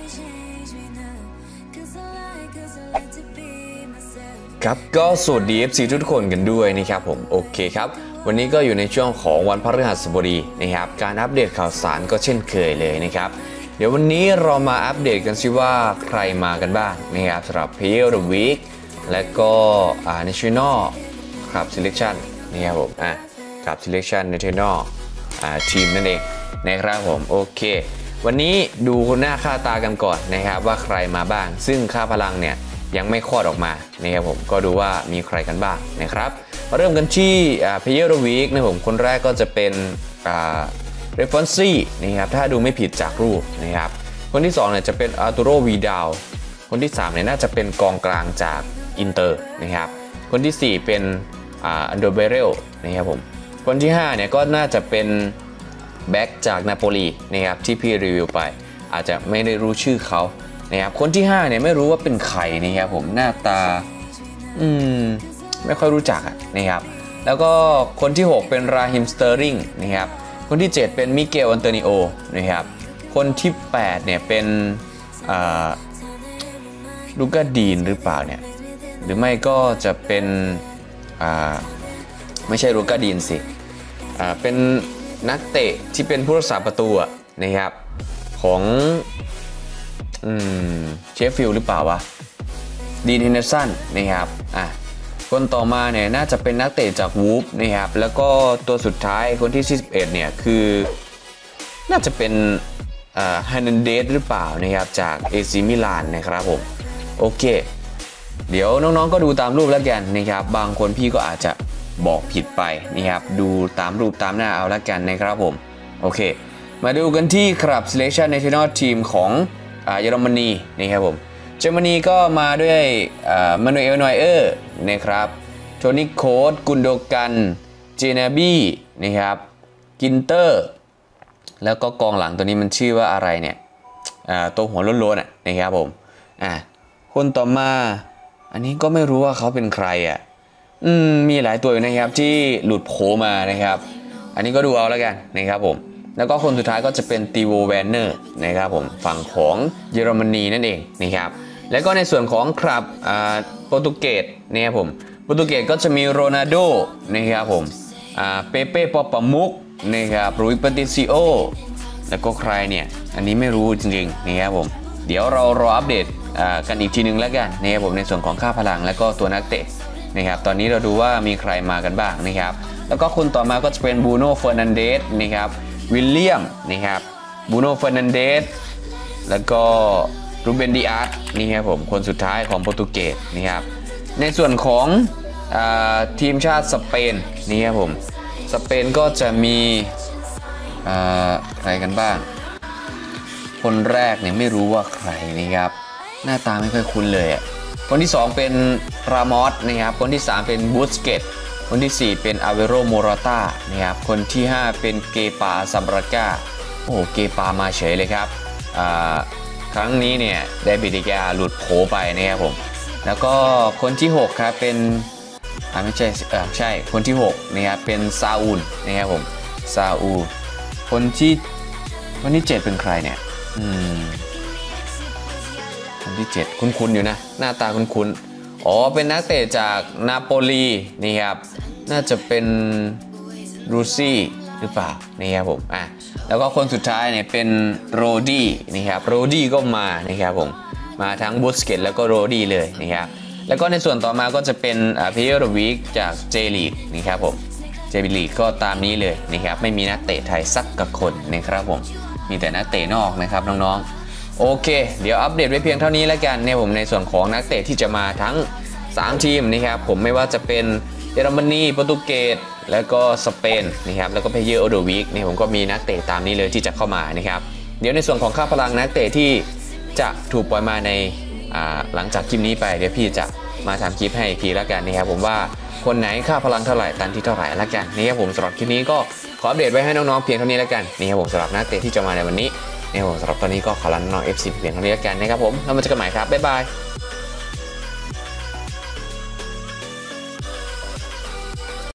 ครับก็สวัสดี FC ทุกคนกันด้วยนะครับผมโอเคครับวันนี้ก็อยู่ในช่วงของวันพฤหัสบดีนะครับการอัปเดตข่าวสารก็เช่นเคยเลยนะครับเดี๋ยววันนี้เรามาอัปเดตกันซิว่าใครมากันบ้างนะครับสำหรับ Player of the Week และก็National Club Selection นะครับผมClub Selection National ทีมนั่นเองนะครับผมโอเควันนี้ดูหน้าค่าตากันก่อนนะครับว่าใครมาบ้างซึ่งค่าพลังเนี่ยยังไม่คลอดออกมานะครับผมก็ดูว่ามีใครกันบ้างนะครับมาเริ่มกันที่Player of the Week นะผมคนแรกก็จะเป็นเรฟฟอนซี่นะครับถ้าดูไม่ผิดจากรูปนะครับคนที่2เนี่ยจะเป็นอาร์ตูโรวีดาลคนที่3เนี่ยน่าจะเป็นกองกลางจากอินเตอร์นะครับคนที่4เป็นอันโดเบเรลนะครับผมคนที่5เนี่ยก็น่าจะเป็นแบ็กจากนาโปลีนะครับที่พี่รีวิวไปอาจจะไม่ได้รู้ชื่อเขานะครับคนที่5เนี่ยไม่รู้ว่าเป็นใครนะครับผมหน้าตาไม่ค่อยรู้จักนะครับแล้วก็คนที่6เป็นราฮิมสเตอร์ริงนะครับคนที่7เป็นมิเกลอันโตนิโอนะครับคนที่8เนี่ยเป็นลูก้าดีนหรือเปล่าเนี่ยหรือไม่ก็จะเป็นไม่ใช่ลูก้าดีนสิเป็นนักเตะที่เป็นผู้รักษาประตูนะครับของเชฟฟิลด์หรือเปล่าวะดีนเฮนเดอร์สันนะครับคนต่อมาเนี่ยน่าจะเป็นนักเตะจากวูฟนะครับแล้วก็ตัวสุดท้ายคนที่41เนี่ยคือน่าจะเป็นฮานันเดสหรือเปล่านะครับจากเอซิมิลานนะครับผมโอเคเดี๋ยวน้องๆก็ดูตามรูปแล้วกันนะครับบางคนพี่ก็อาจจะบอกผิดไปนะครับดูตามรูปตามหน้าเอาแล้วกันนะครับผมโอเคมาดูกันที่ครับ Selection National Team ของเยอรมนีนะครับผมเยอรมนีก็มาด้วยมานูเอลนอยเออร์นะครับโทนี่โค้ดกุนโดกันเจนาบี้นะครับกินเตอร์แล้วก็กองหลังตัวนี้มันชื่อว่าอะไรเนี่ยตัวหัวโล้นๆนะครับผมคนต่อมาอันนี้ก็ไม่รู้ว่าเขาเป็นใครมีหลายตัวอยู่นะครับที่หลุดโผมานะครับอันนี้ก็ดูเอาแล้วกันนะครับผมแล้วก็คนสุดท้ายก็จะเป็นตีโวแวนเนอร์นะครับผมฝั่งของเยอรมนีนั่นเองนะครับแล้วก็ในส่วนของครับโปรตุเกสนะครับผมโปรตุเกสก็จะมีโรนัลโดนะครับผมเปเป้ปอปามุกนะครับรุยปาติซิโอแล้วก็ใครเนี่ยอันนี้ไม่รู้จริงๆนะครับผมเดี๋ยวเรารออัปเดตกันอีกทีนึงแล้วกันนะครับผมในส่วนของค่าพลังและก็ตัวนักเตะนะครับตอนนี้เราดูว่ามีใครมากันบ้างนะครับแล้วก็คนต่อมาก็จะเป็นบูโน่เฟอร์นันเดสนะครับวิลเลียมนะครับบูโน่เฟอร์นันเดสแล้วก็รูเบนดิอาร์ตนี่ครับผมคนสุดท้ายของโปรตุเกสนะครับในส่วนของทีมชาติสเปนนี่ครับผมสเปนก็จะมีใครกันบ้างคนแรกเนี่ยไม่รู้ว่าใครนะครับหน้าตาไม่ค่อยคุ้นเลยคนที่2เป็นรามอสนะครับคนที่3เป็นบูสเกตคนที่4เป็นอาเวโรโมราต้านะครับคนที่5เป็นเกปาซัมบราก้าโอ้โหเกปามาเฉยเลยครับครั้งนี้เนี่ยได้บิดิกาหลุดโผไปนะครับผมแล้วก็คนที่6ครับเป็นไม่ใช่ใช่คนที่6นะครับเป็นซาอูลนะครับผมซาอูลคนที่7เป็นใครเนี่ยคนที่7คุ้นๆอยู่นะหน้าตาคุ้นๆเป็นนักเตะจากนาโปลีนี่ครับน่าจะเป็นรูซี่หรือเปล่านี่ครับผมแล้วก็คนสุดท้ายเนี่ยเป็นโรดี้นี่ครับโรดี้ก็มานะครับผมมาทั้งบูสเกตแล้วก็โรดี้เลยนะครับแล้วก็ในส่วนต่อมาก็จะเป็นPlayer of the Week จากเจลีกนี่ครับผมเจลีกก็ตามนี้เลยนะครับไม่มีนักเตะไทยสักกับคนนะครับผมมีแต่นักเตะนอกนะครับน้องๆโอเคเดี๋ยวอัปเดตไว้เพียงเท่านี้แล้วกันเนี่ยผมในส่วนของนักเตะที่จะมาทั้ง3ทีมนะครับผมไม่ว่าจะเป็นเยอรมนีโปรตุเกสแล้วก็สเปนนะครับแล้วก็Player of the Weekนี่ผมก็มีนักเตะตามนี้เลยที่จะเข้ามานะครับเดี๋ยวในส่วนของค่าพลังนักเตะที่จะถูกปล่อยมาในหลังจากคลิปนี้ไปเดี๋ยวพี่จะมาทำคลิปให้อีกทีแล้วกันนะครับผมว่าคนไหนค่าพลังเท่าไหร่ตันที่เท่าไหร่แล้วกันนี่ครับผมสำหรับคลิปนี้ก็ขออัปเดตไว้ให้น้องๆเพียงเท่านี้แล้วกันนี่ครับผมสำหรับนักเตะที่จะมาในวันนี้นี่ครับผมสำหรับตอนนี้ก็ขอลาน้องๆ FC เพียงเท่านี้แล้วกันนะครับผมแล้วมาเจอกันใหม่ครับบ๊ายบาย